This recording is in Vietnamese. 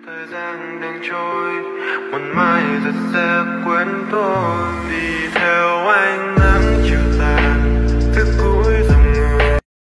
Thời gian đang trôi, một mai rồi sẽ quên tôi đi.